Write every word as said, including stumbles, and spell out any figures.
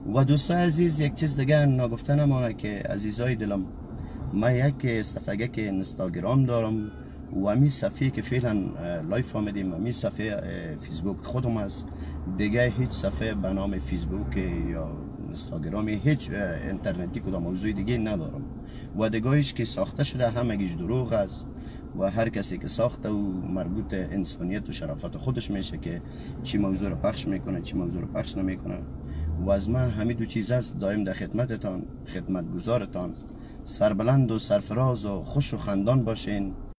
و دوستای عزیز، یک چیز دیگه نگفته نمانه که عزیزای دلم، من یک صفحه که اینستاگرام دارم و امی صفحه که فعلا لایف آمدیم، امی صفحه فیسبوک خودم است. دیگه هیچ صفحه به نام فیسبوک یا اینستاگرامی، هیچ اینترنتی کدام موضوع دیگه ندارم و دیگهش که ساخته شده همگیش دروغ است و هر کسی که ساخته و مربوط انسانیت و شرافت خودش میشه که چی موضوع رو پخش میکنه چی موضوع رو پخش نمیکنه. و از من همین دو چیز است، دایم در خدمتتان، خدمت گزارتان. سربلند و سرفراز و خوش و خندان باشین.